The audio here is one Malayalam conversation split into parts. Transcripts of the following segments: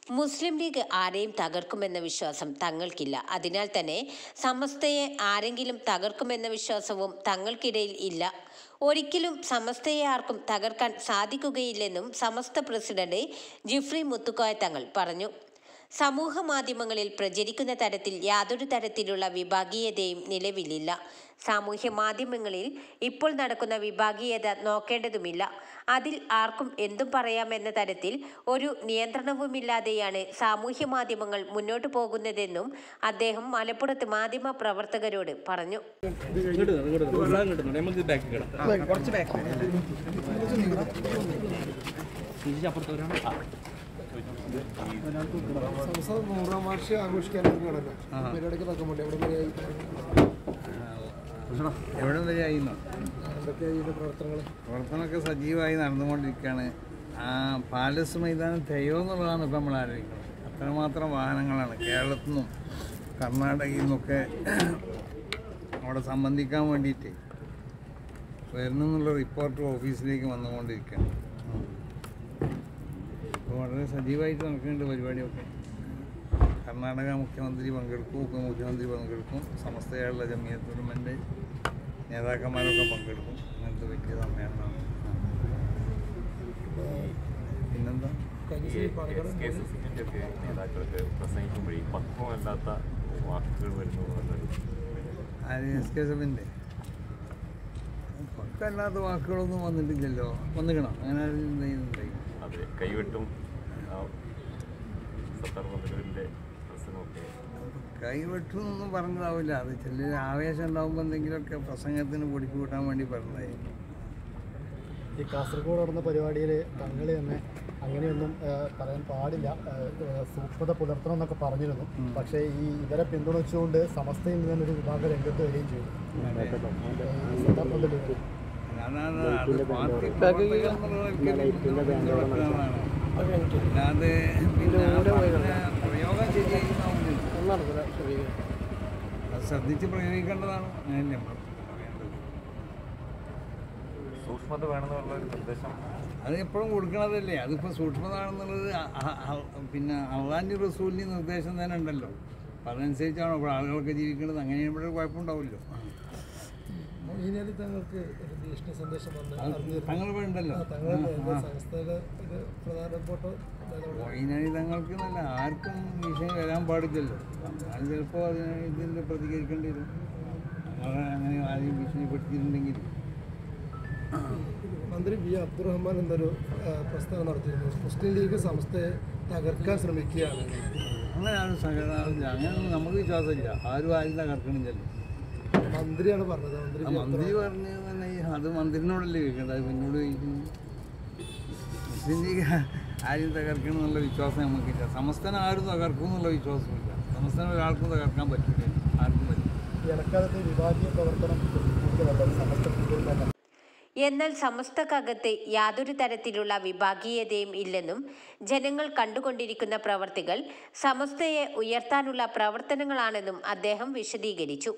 മുസ്ലിം ലീഗ് ആരെയും തകർക്കുമെന്ന വിശ്വാസം തങ്ങൾക്കില്ല. അതിനാൽ തന്നെ സമസ്തയെ ആരെങ്കിലും തകർക്കുമെന്ന വിശ്വാസവും തങ്ങൾക്കിടയിൽ ഇല്ല. ഒരിക്കലും സമസ്തയെ ആർക്കും തകർക്കാൻ സാധിക്കുകയില്ലെന്നും സമസ്ത പ്രസിഡന്റ് ജിഫ്രി മുത്തുക്കോയ തങ്ങൾ പറഞ്ഞു. സമൂഹ മാധ്യമങ്ങളിൽ പ്രചരിക്കുന്ന തരത്തിൽ യാതൊരു തരത്തിലുള്ള വിഭാഗീയതയും നിലവിലില്ല. സാമൂഹ്യ മാധ്യമങ്ങളിൽ ഇപ്പോൾ നടക്കുന്ന വിഭാഗീയത നോക്കേണ്ടതുമില്ല. അതിൽ ആർക്കും എന്തും പറയാമെന്ന തരത്തിൽ ഒരു നിയന്ത്രണവുമില്ലാതെയാണ് സാമൂഹ്യ മാധ്യമങ്ങൾ മുന്നോട്ടു പോകുന്നതെന്നും അദ്ദേഹം മലപ്പുറത്ത് മാധ്യമ പ്രവർത്തകരോട് പറഞ്ഞു. എവിടെ വരെയായിരുന്നു പ്രവർത്തനമൊക്കെ സജീവമായി നടന്നുകൊണ്ടിരിക്കുകയാണ്. പാലസ് മൈതാനം തെയ്യോ എന്നുള്ളതാണ് ഇപ്പം നമ്മൾ ആലോചിക്കുന്നത്. അത്രമാത്രം വാഹനങ്ങളാണ് കേരളത്തിൽ നിന്നും കർണാടകയിൽ നിന്നൊക്കെ അവിടെ സംബന്ധിക്കാൻ വേണ്ടിയിട്ട് വരുന്നെന്നുള്ള റിപ്പോർട്ട് ഓഫീസിലേക്ക് വന്നുകൊണ്ടിരിക്കുകയാണ്. അപ്പോൾ വളരെ സജീവമായിട്ട് നടക്കുന്നുണ്ട് പരിപാടിയൊക്കെ. കർണാടക മുഖ്യമന്ത്രി പങ്കെടുക്കും, ഉപമുഖ്യമന്ത്രി പങ്കെടുക്കും, സമസ്തയുള്ള ജമിയത്ത് ഉലമയുടെ നേതാക്കന്മാരൊക്കെ പങ്കെടുക്കും. അങ്ങനത്തെ വലിയ സമ്മേളനമാണ്. പിന്നെന്താ SKSFിൻ്റെ പക്കല്ലാത്ത വാക്കുകളൊന്നും വന്നിട്ടില്ലല്ലോ. വന്നിക്കണം അങ്ങനെ ചെയ്യുന്നുണ്ടായി. കൈവെട്ടുന്നൊന്നും പറഞ്ഞതാവില്ല. അത് ചില ആവേശം ഉണ്ടാകുമ്പോൾ എന്തെങ്കിലുമൊക്കെ പ്രസംഗത്തിന് പൊടിച്ചു കൂട്ടാൻ വേണ്ടി പറഞ്ഞതായിരിക്കും. ഈ കാസർഗോഡ് നടന്ന പരിപാടിയിൽ തങ്ങൾ തന്നെ അങ്ങനെയൊന്നും പറയാൻ പാടില്ല, സൂക്ഷ്മത പുലർത്തണം എന്നൊക്കെ പറഞ്ഞിരുന്നു. പക്ഷേ ഈ ഇവരെ പിന്തുണച്ചുകൊണ്ട് സമസ്തയിൽ നിന്ന് ഒരു വിഭാഗം രംഗത്ത് വരികയും ചെയ്തു. അല്ലാതെ പ്രയോഗം ശരിയായി അത് ശ്രദ്ധിച്ച് പ്രയോഗിക്കേണ്ടതാണ്. അങ്ങനെയല്ലേ നമ്മൾ സൂക്ഷ്മത വേണമെന്നുള്ള ഒരു നിർദ്ദേശം അത് എപ്പോഴും കൊടുക്കണതല്ലേ. അതിപ്പോൾ സൂക്ഷ്മത ആണെന്നുള്ളത് പിന്നെ അള്ളാഹുവിൻ്റെ റസൂലിൻ്റെ നിർദ്ദേശം തന്നെ ഉണ്ടല്ലോ. അപ്പം അതനുസരിച്ചാണോ ഇപ്പോൾ ആളുകളൊക്കെ ജീവിക്കേണ്ടത്. അങ്ങനെ ഇവിടെ കുഴപ്പമുണ്ടാവില്ലോ. തങ്ങൾക്ക് ഒരു ഭീഷണി സന്ദേശം തങ്ങൾ ഉണ്ടല്ലോ. മൊയ്നാലി തങ്ങൾക്ക് നല്ല ആർക്കും ഭീഷണി വരാൻ പാടില്ലല്ലോ. അത് ചിലപ്പോൾ ഇതിൻ്റെ പ്രതികരിക്കേണ്ടി വരും. അങ്ങനെ ആരെയും ഭീഷണിപ്പെടുത്തിയിട്ടുണ്ടെങ്കിൽ. മന്ത്രി വി അബ്ദുറഹ്മാൻ എന്നൊരു പ്രസ്താവന നടത്തിയിരുന്നു. മുസ്ലിം ലീഗ് സമസ്തയെ തകർക്കാൻ ശ്രമിക്കുകയാണ്. അങ്ങനെ ആരും സഹകരണമില്ല. അങ്ങനെയൊന്നും നമുക്ക് വിശ്വാസമില്ല. ആരും തകർക്കണില്ലല്ലോ. മന്ത്രിയാണ് പറഞ്ഞത്. മന്ത്രി പറഞ്ഞത് തന്നെ അത് മന്ത്രിനോടല്ലേ ചോദിക്കേണ്ടത്. അത് പിന്നോട് ചോദിക്കുന്നു. മുസ്ലിം ലീഗ് ആരും തകർക്കണം എന്നുള്ള വിശ്വാസം നമുക്കില്ല. സമസ്തനെ ആരും തകർക്കും എന്നുള്ള വിശ്വാസമില്ല. സമസ്തനെ ഒരാൾക്കും തകർക്കാൻ പറ്റില്ല, ആർക്കും പറ്റില്ല. വിഭാഗീയ പ്രവർത്തനം എന്നാൽ സമസ്തക്കകത്ത് യാതൊരു തരത്തിലുള്ള വിഭാഗീയതയും ഇല്ലെന്നും ജനങ്ങൾ കണ്ടുകൊണ്ടിരിക്കുന്ന പ്രവർത്തികൾ സമസ്തയെ ഉയർത്താനുള്ള പ്രവർത്തനങ്ങളാണെന്നും അദ്ദേഹം വിശദീകരിച്ചു.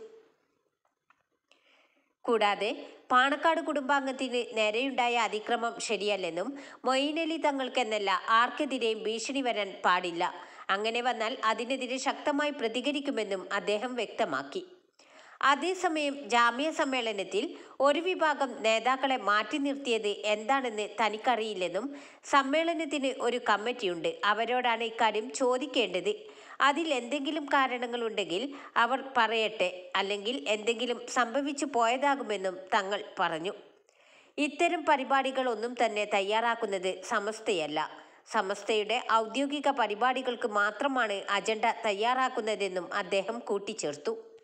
കൂടാതെ പാണക്കാട് കുടുംബാംഗത്തിന് നേരെയുണ്ടായ അതിക്രമം ശരിയല്ലെന്നും മൊയ്നലി തങ്ങൾക്കെന്നല്ല ആർക്കെതിരെയും ഭീഷണി വരാൻ പാടില്ല, അങ്ങനെ വന്നാൽ അതിനെതിരെ ശക്തമായി പ്രതികരിക്കുമെന്നും അദ്ദേഹം വ്യക്തമാക്കി. അതേസമയം ജാമ്യ സമ്മേളനത്തിൽ ഒരു വിഭാഗം നേതാക്കളെ മാറ്റി നിർത്തിയത് എന്താണെന്ന് തനിക്കറിയില്ലെന്നും സമ്മേളനത്തിന് ഒരു കമ്മിറ്റിയുണ്ട്, അവരോടാണ് ഇക്കാര്യം ചോദിക്കേണ്ടത്. അതിൽ എന്തെങ്കിലും കാരണങ്ങളുണ്ടെങ്കിൽ അവർ പറയട്ടെ, അല്ലെങ്കിൽ എന്തെങ്കിലും സംഭവിച്ചു പോയതാകുമെന്നും തങ്ങൾ പറഞ്ഞു. ഇത്തരം പരിപാടികളൊന്നും തന്നെ തയ്യാറാക്കുന്നത് സമസ്തയല്ല. സമസ്തയുടെ ഔദ്യോഗിക പരിപാടികൾക്ക് മാത്രമാണ് അജണ്ട തയ്യാറാക്കുന്നതെന്നും അദ്ദേഹം കൂട്ടിച്ചേർത്തു.